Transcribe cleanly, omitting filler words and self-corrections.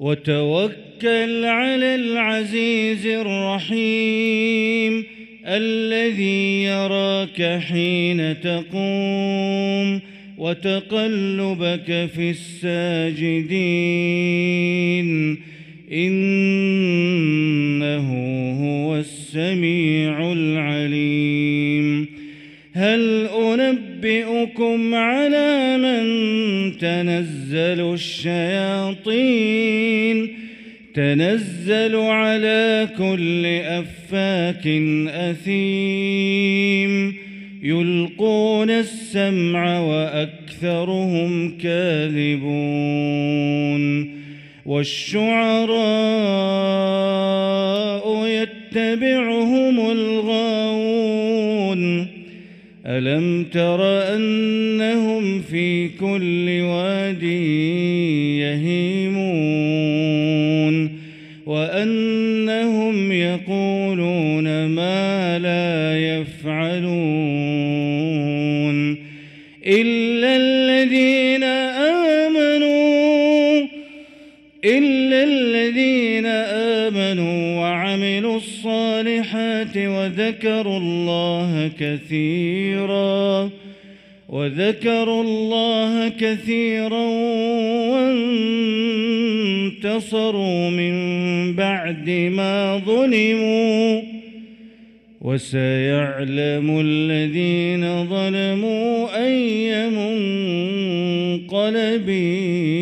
وتوكل على العزيز الرحيم الذي يراك حين تقوم وتقلبك في الساجدين إنه هو السميع العليم. هل أنبئكم على من تنزل الشياطين؟ تنزل على كل أفاك أثيم يلقون السمع وأكثرهم كاذبون. والشعراء يتبعهم الغاوون. ألم تر أنهم في كل واد يهيمون وأنهم يقولون ما لا يفعلون إلا الذين آمنوا وعملوا الصالحات وذكروا الله كثيرا وانتصروا من بعد ما ظلموا. وسيعلم الذين ظلموا أي منقلب